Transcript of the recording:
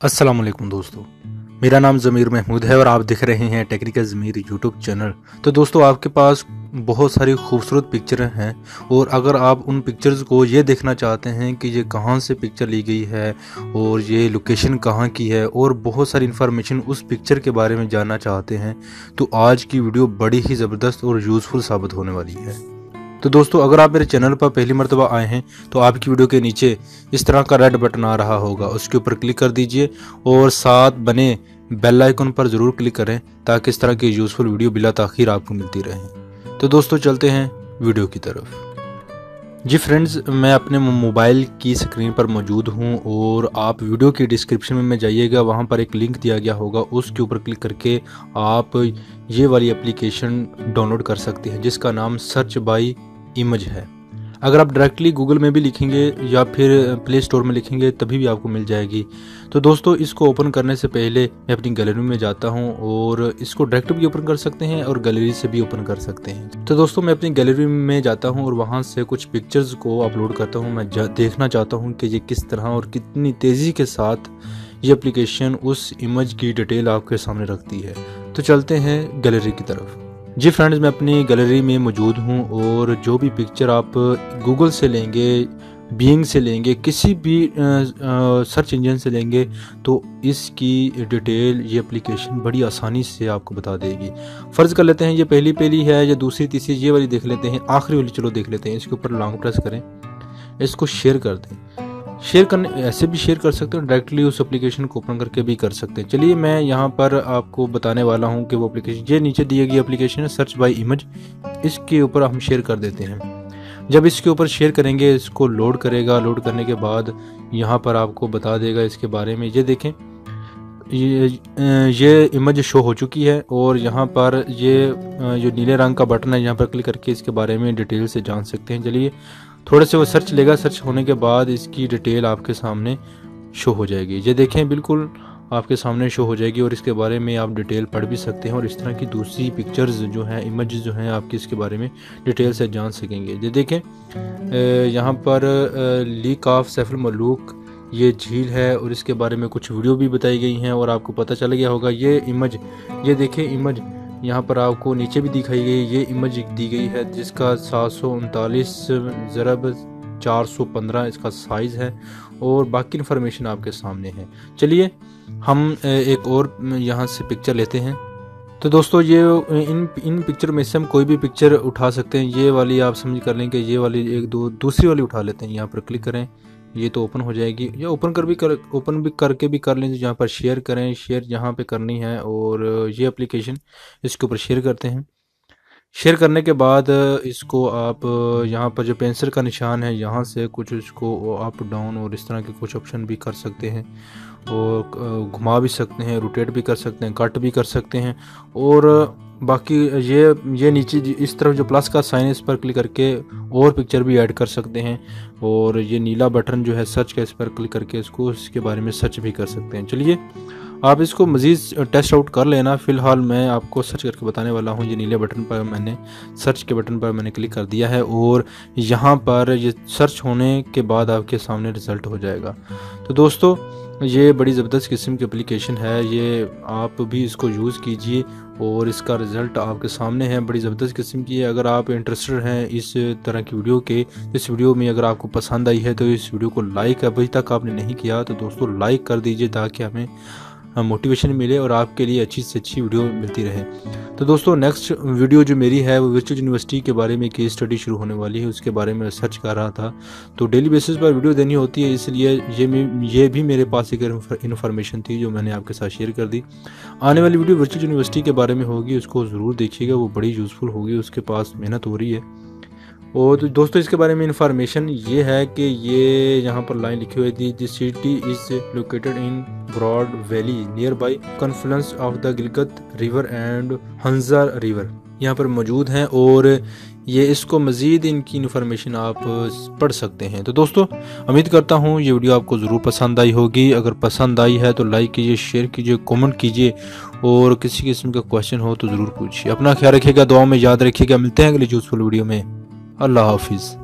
अस्सलाम वालेकुम दोस्तों, मेरा नाम ज़मीर महमूद है और आप देख रहे हैं टेक्निकल ज़मीर यूट्यूब चैनल। तो दोस्तों, आपके पास बहुत सारी खूबसूरत पिक्चरें हैं और अगर आप उन पिक्चर्स को ये देखना चाहते हैं कि ये कहाँ से पिक्चर ली गई है और ये लोकेशन कहाँ की है और बहुत सारी इन्फॉर्मेशन उस पिक्चर के बारे में जानना चाहते हैं, तो आज की वीडियो बड़ी ही ज़बरदस्त और यूज़फुल साबित होने वाली है। तो दोस्तों, अगर आप मेरे चैनल पर पहली मर्तबा आए हैं तो आपकी वीडियो के नीचे इस तरह का रेड बटन आ रहा होगा, उसके ऊपर क्लिक कर दीजिए और साथ बने बेल आइकन पर ज़रूर क्लिक करें ताकि इस तरह की यूज़फुल वीडियो बिला ताख़ीर आपको मिलती रहे। तो दोस्तों, चलते हैं वीडियो की तरफ। जी फ्रेंड्स, मैं अपने मोबाइल की स्क्रीन पर मौजूद हूं और आप वीडियो की डिस्क्रिप्शन में जाइएगा, वहां पर एक लिंक दिया गया होगा, उसके ऊपर क्लिक करके आप ये वाली एप्लीकेशन डाउनलोड कर सकते हैं जिसका नाम सर्च बाय इमेज है। अगर आप डायरेक्टली गूगल में भी लिखेंगे या फिर प्ले स्टोर में लिखेंगे तभी भी आपको मिल जाएगी। तो दोस्तों, इसको ओपन करने से पहले मैं अपनी गैलरी में जाता हूं और इसको डायरेक्ट भी ओपन कर सकते हैं और गैलरी से भी ओपन कर सकते हैं। तो दोस्तों, मैं अपनी गैलरी में जाता हूं और वहां से कुछ पिक्चर्स को अपलोड करता हूं। मैं देखना चाहता हूं कि ये किस तरह और कितनी तेज़ी के साथ ये एप्लीकेशन उस इमेज की डिटेल आपके सामने रखती है। तो चलते हैं गैलरी की तरफ। जी फ्रेंड्स, मैं अपनी गैलरी में मौजूद हूं और जो भी पिक्चर आप गूगल से लेंगे, बीइंग से लेंगे, किसी भी सर्च इंजन से लेंगे तो इसकी डिटेल ये एप्लीकेशन बड़ी आसानी से आपको बता देगी। फ़र्ज़ कर लेते हैं ये पहली है या दूसरी तीसरी, ये वाली देख लेते हैं, आखिरी वाली चलो देख लेते हैं। इसके ऊपर लॉन्ग प्रेस करें, इसको शेयर कर दें। शेयर करने ऐसे भी शेयर कर सकते हैं, डायरेक्टली उस एप्लीकेशन को ओपन करके भी कर सकते हैं। चलिए, मैं यहाँ पर आपको बताने वाला हूँ कि वो एप्लीकेशन, ये नीचे दी गई एप्लीकेशन है सर्च बाय इमेज, इसके ऊपर हम शेयर कर देते हैं। जब इसके ऊपर शेयर करेंगे, इसको लोड करेगा। लोड करने के बाद यहाँ पर आपको बता देगा इसके बारे में। ये देखें, ये इमेज शो हो चुकी है और यहाँ पर ये जो नीले रंग का बटन है, यहाँ पर क्लिक करके इसके बारे में डिटेल से जान सकते हैं। चलिए, थोड़े से वो सर्च लेगा, सर्च होने के बाद इसकी डिटेल आपके सामने शो हो जाएगी। ये देखें, बिल्कुल आपके सामने शो हो जाएगी और इसके बारे में आप डिटेल पढ़ भी सकते हैं और इस तरह की दूसरी पिक्चर्स जो हैं, इमेजेस जो हैं, आपकी इसके बारे में डिटेल से जान सकेंगे। ये देखें, यहाँ पर लीक ऑफ सैफ मलूक ये झील है और इसके बारे में कुछ वीडियो भी बताई गई हैं और आपको पता चल गया होगा। ये इमेज, ये देखें इमेज, यहाँ पर आपको नीचे भी दिखाई गई, ये इमेज दी गई है जिसका 739x415 इसका साइज़ है और बाकी इन्फॉर्मेशन आपके सामने है। चलिए, हम एक और यहाँ से पिक्चर लेते हैं। तो दोस्तों, ये इन पिक्चर में से हम कोई भी पिक्चर उठा सकते हैं। ये वाली आप समझ कर लें कि ये वाली एक दो दूसरी वाली उठा लेते हैं। यहाँ पर क्लिक करें, ये तो ओपन हो जाएगी, या ओपन करके भी कर लें। तो यहाँ पर शेयर करें, शेयर यहाँ पे करनी है और ये एप्लीकेशन इसके ऊपर शेयर करते हैं। शेयर करने के बाद इसको आप यहाँ पर जो पेंसिल का निशान है, यहाँ से कुछ इसको अप डाउन और इस तरह के कुछ ऑप्शन भी कर सकते हैं और घुमा भी सकते हैं, रोटेट भी कर सकते हैं, कट भी कर सकते हैं। और बाकी ये नीचे इस तरफ जो प्लस का साइन है, इस पर क्लिक करके और पिक्चर भी ऐड कर सकते हैं और ये नीला बटन जो है सर्च का, इस पर क्लिक करके इसके बारे में सर्च भी कर सकते हैं। चलिए, आप इसको मज़ीद टेस्ट आउट कर लेना। फ़िलहाल मैं आपको सर्च करके बताने वाला हूँ। ये नीले बटन पर मैंने सर्च के बटन पर मैंने क्लिक कर दिया है और यहाँ पर ये सर्च होने के बाद आपके सामने रिज़ल्ट हो जाएगा। तो दोस्तों, ये बड़ी ज़बरदस्त किस्म की एप्लीकेशन है, ये आप भी इसको यूज़ कीजिए और इसका रिज़ल्ट आपके सामने है। बड़ी ज़बरदस्त किस्म की है। अगर आप इंटरेस्टेड हैं इस तरह की वीडियो के, इस वीडियो में अगर आपको पसंद आई है तो इस वीडियो को लाइक अभी तक आपने नहीं किया तो दोस्तों लाइक कर दीजिए ताकि हमें मोटिवेशन मिले और आपके लिए अच्छी से अच्छी वीडियो मिलती रहे। तो दोस्तों, नेक्स्ट वीडियो जो मेरी है वो वर्चुअल यूनिवर्सिटी के बारे में केस स्टडी शुरू होने वाली है, उसके बारे में सर्च कर रहा था। तो डेली बेसिस पर वीडियो देनी होती है, इसलिए ये भी मेरे पास एक इन्फॉर्मेशन थी जो मैंने आपके साथ शेयर कर दी। आने वाली वीडियो वर्चुअल यूनिवर्सिटी के बारे में होगी, उसको ज़रूर देखिएगा, वो बड़ी यूज़फुल होगी, उसके पास मेहनत हो रही है। और तो दोस्तों, इसके बारे में इंफॉर्मेशन ये है कि ये यहाँ पर लाइन लिखी हुई थी, this city is located in broad valley near by confluence of the Gilgit river and Hunza river यहाँ पर मौजूद हैं और ये इसको मज़ीद इनकी इन्फॉर्मेशन आप पढ़ सकते हैं। तो दोस्तों, उम्मीद करता हूँ ये वीडियो आपको ज़रूर पसंद आई होगी। अगर पसंद आई है तो लाइक कीजिए, शेयर कीजिए, कमेंट कीजिए और किसी किस्म का क्वेश्चन हो तो ज़रूर पूछिए। अपना ख्याल रखिएगा, दुआ में याद रखिएगा। मिलते हैं अगली यूज़फुल वीडियो में। अल्लाह हाफिज़।